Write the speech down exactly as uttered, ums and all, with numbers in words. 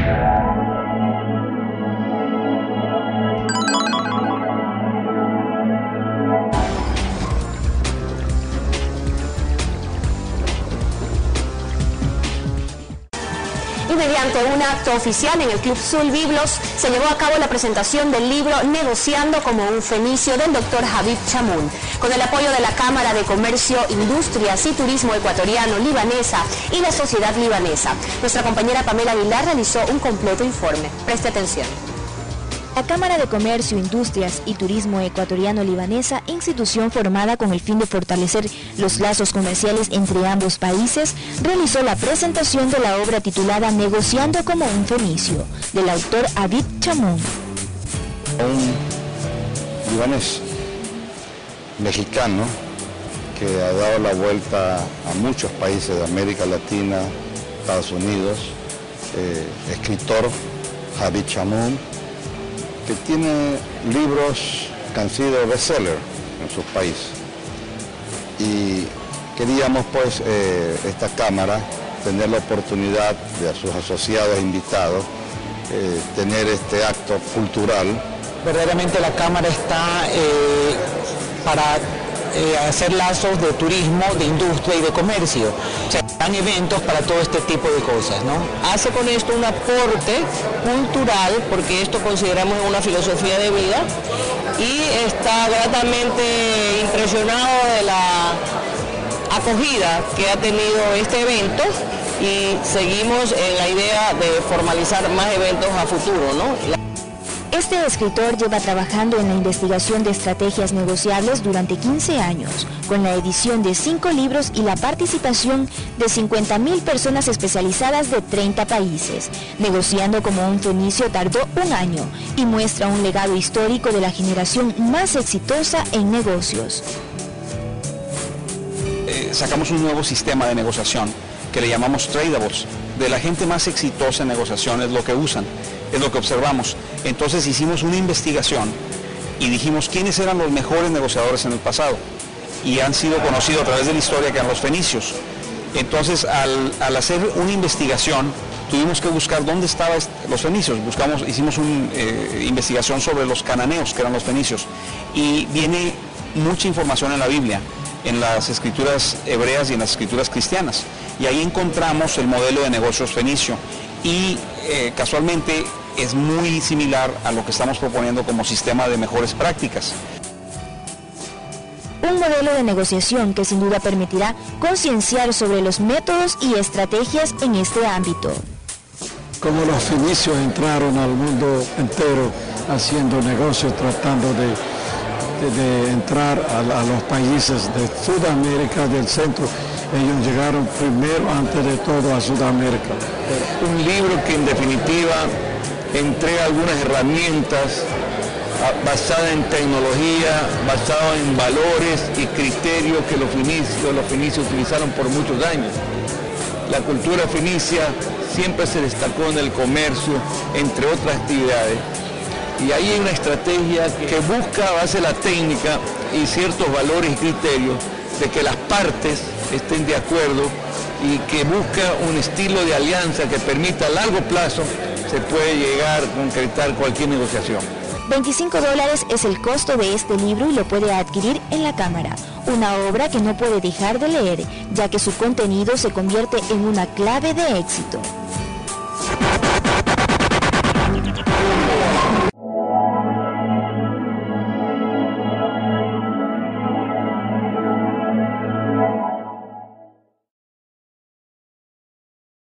Y mediante un acto oficial en el Club Sul Biblos se llevó a cabo la presentación del libro Negociando como un fenicio del doctor Habib Chamoun, con el apoyo de la Cámara de Comercio, Industrias y Turismo Ecuatoriano Libanesa y la Sociedad Libanesa. Nuestra compañera Pamela Aguilar realizó un completo informe. Preste atención. La Cámara de Comercio, Industrias y Turismo Ecuatoriano Libanesa, institución formada con el fin de fortalecer los lazos comerciales entre ambos países, realizó la presentación de la obra titulada Negociando como un fenicio, del autor Habib Chamoun. Un libanés mexicano que ha dado la vuelta a muchos países de América Latina, Estados Unidos, eh, escritor Habib Chamoun, que tiene libros que han sido bestseller en su país. Y queríamos pues eh, esta Cámara tener la oportunidad de a sus asociados e invitados eh, tener este acto cultural. Verdaderamente la Cámara está eh, para eh, hacer lazos de turismo, de industria y de comercio. O sea, dan eventos para todo este tipo de cosas, ¿no? Hace con esto un aporte cultural, porque esto consideramos una filosofía de vida, y está gratamente impresionado de la acogida que ha tenido este evento, y seguimos en la idea de formalizar más eventos a futuro, ¿no? Este escritor lleva trabajando en la investigación de estrategias negociables durante quince años, con la edición de cinco libros y la participación de cincuenta mil personas especializadas de treinta países. Negociando como un fenicio tardó un año y muestra un legado histórico de la generación más exitosa en negocios. Eh, sacamos un nuevo sistema de negociación que le llamamos tradables. De la gente más exitosa en negociación es lo que usan, es lo que observamos. Entonces hicimos una investigación y dijimos quiénes eran los mejores negociadores en el pasado, y han sido conocidos a través de la historia que eran los fenicios. Entonces al, al hacer una investigación tuvimos que buscar dónde estaban los fenicios. Buscamos, hicimos una eh, investigación sobre los cananeos, que eran los fenicios, y viene mucha información en la Biblia, en las escrituras hebreas y en las escrituras cristianas, y ahí encontramos el modelo de negocios fenicio, y eh, casualmente es muy similar a lo que estamos proponiendo como sistema de mejores prácticas. Un modelo de negociación que sin duda permitirá concienciar sobre los métodos y estrategias en este ámbito. Como los fenicios entraron al mundo entero haciendo negocios, tratando de De, de entrar a, a los países de Sudamérica, del centro. Ellos llegaron primero, antes de todo, a Sudamérica. Un libro que en definitiva entrega algunas herramientas basadas en tecnología, basado en valores y criterios que los fenicios, los fenicios utilizaron por muchos años. La cultura fenicia siempre se destacó en el comercio, entre otras actividades. Y ahí hay una estrategia que busca, a base de la técnica y ciertos valores y criterios, de que las partes estén de acuerdo, y que busca un estilo de alianza que permita a largo plazo se puede llegar a concretar cualquier negociación. veinticinco dólares es el costo de este libro y lo puede adquirir en la Cámara. Una obra que no puede dejar de leer, ya que su contenido se convierte en una clave de éxito.